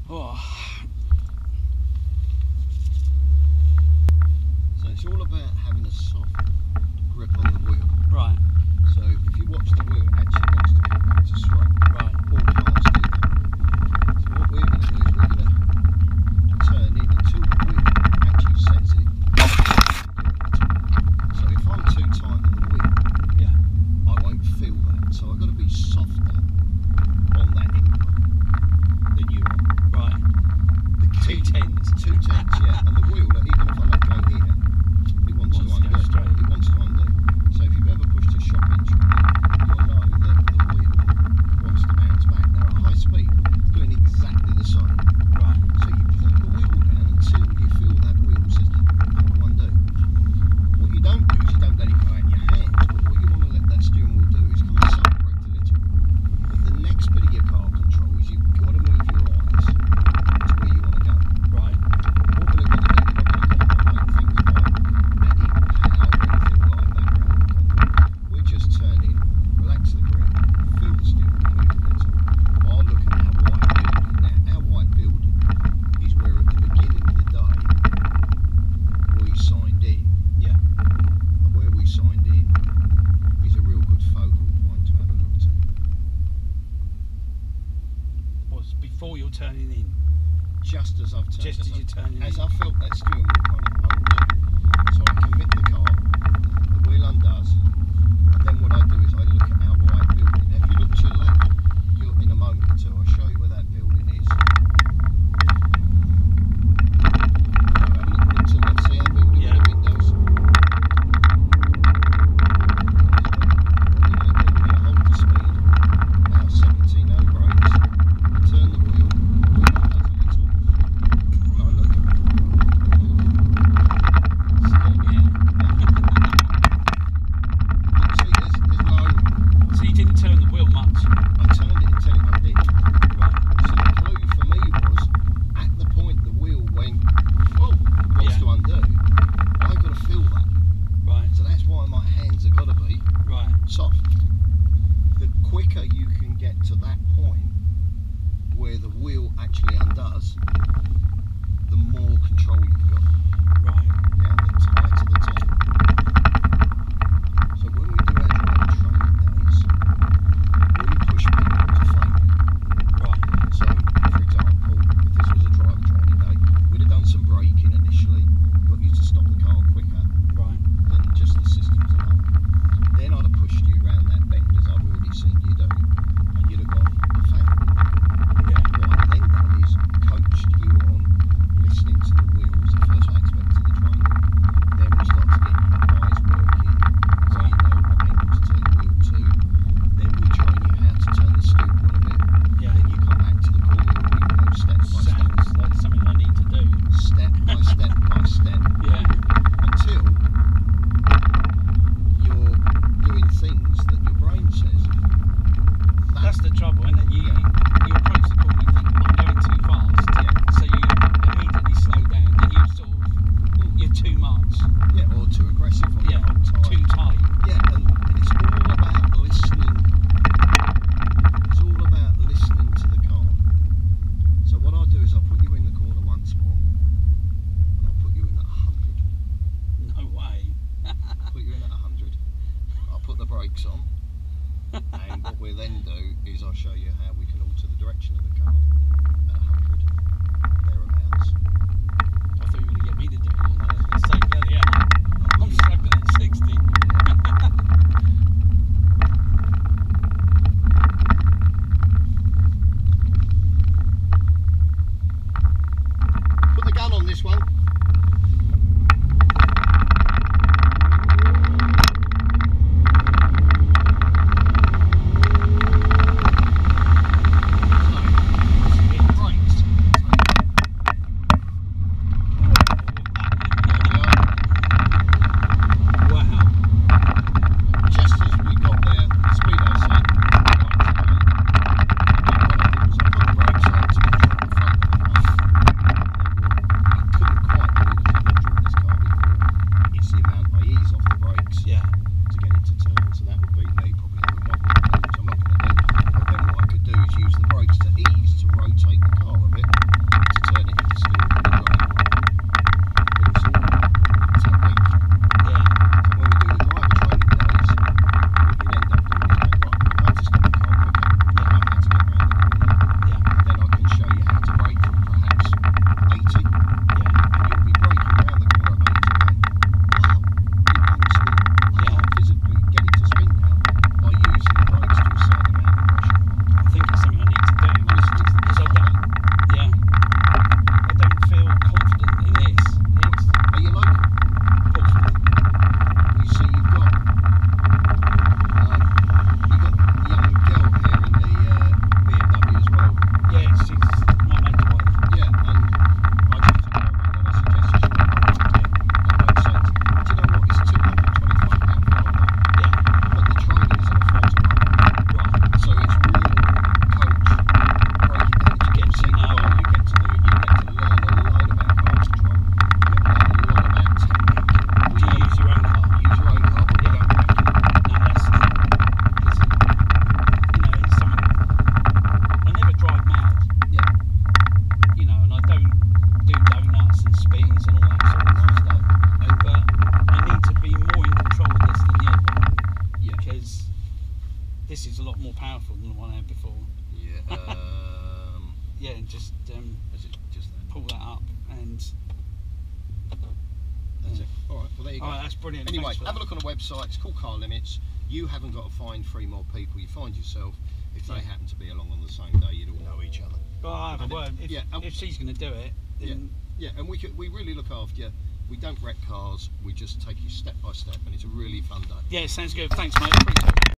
Oh. So it's all about having a soft grip on the wheel. Right. So if you watch the wheel, it actually wants to come back to straight. Right. All cars do that. So what we're going to do is we're going to turn in until the wheel actually says it. So if I'm too tight on the wheel, Yeah. I won't feel that. So I've got to be softer on that input than you are. Right. The Two tens. 2 tenths, yeah. And the wheel, even if I let go here, it wants to Wants to go undo. straight. It wants to undo. So if you've ever pushed a shock entry, you'll know that the wheel wants to bounce back. Now at high speed, it's doing exactly the same. Right. So you pull the wheel down until you feel that wheel says, I want to undo. What you don't do is you don't let it go out your hands, but what you want to let that steering wheel do is kind of separate a little. But the next bit of your car control is you've got to move your eyes to where you want to go. Right. What we're going to do, we're not going to complicate things by adding power or anything like that around the cockpit. We're just turning, relax the grip, feel the steering wheel move a little. I'll look at our white building. Now, our white building is where at the beginning of the day we signed in. Yeah. And where we signed in is a real good focal point to have a look to. Was before you're turning in. Just as I've turned, Just as you're turning as in. I felt that steering wheel kind of undo, so I commit the car, the wheel undoes, and then what I do is I look at our white building. Now, if you look to your left, you're in a moment or two, I'll show you where that building is. So have a look to the left, see our building with the windows. What we're going to do, we're going to hold the speed, about 70, no brakes, turn the wheel, wheel undoes a little. I look. See, there's no. So you didn't turn the wheel much. I turned it until it undid. Right. So the clue for me was at the point the wheel went, oh, it wants Yeah. to undo. I've got to feel that. Right. So that's why my hands have got to be Right. soft. The quicker you can get to that point where the wheel actually undoes, the more control you've got. Right. Yeah, the tighter the turn. So when we do our driver training days, we push people to failure. Right. So, for example, if this was a driver training day, we'd have done some braking initially, got you to stop the car quicker Right. than just the systems alone. Then I'd have pushed you around that bend, as I've already seen you do, and you'd have gone, I failed. Yeah. What I've then done is coached you on listening to the wheels, the first aspect of the training. Then we start to get your eyes working, so you know what angle to turn the wheel to. Then we train you how to turn the steering wheel a bit. Yeah. Then you come back to the corner and we go step by step. Sounds like something I need to do. Step by step by step. Yeah. Until you're doing things that your brain says. That's the trouble, isn't it? You approach the corner, you think I'm going too fast. Yeah. So you immediately slow down. Then you sort of you're too much. Yeah, or too aggressive on Yeah. the whole time. Too tight. Yeah, and it's all about listening. It's all about listening to the car. So what I'll do is I'll put you in the corner once more. And I'll put you in at 100. No way. Put you in at 100. I'll put the brakes on. And what we'll then do is I'll show you how we can alter the direction of the car at 100, thereabouts. I thought you were going to get me to do it. I was going to say, bloody hell, I'm struggling at 60. Put the gun on this one. Couldn't the one I had before. Yeah. Yeah, and just Is it just that? pull that up and. That's it. All right. Well, there you go. Oh, that's brilliant. Anyway, Thanks for have a that. look on the website. It's called Car Limits. You haven't got to find 3 more people. You find yourself. If they happen to be along on the same day, you'd all know each other. Well, I have a word. If, yeah, if she's going to do it, then Yeah, and we really look after you. We don't wreck cars. We just take you step by step, and it's a really fun day. yeah, sounds good. Thanks, mate. Appreciate it.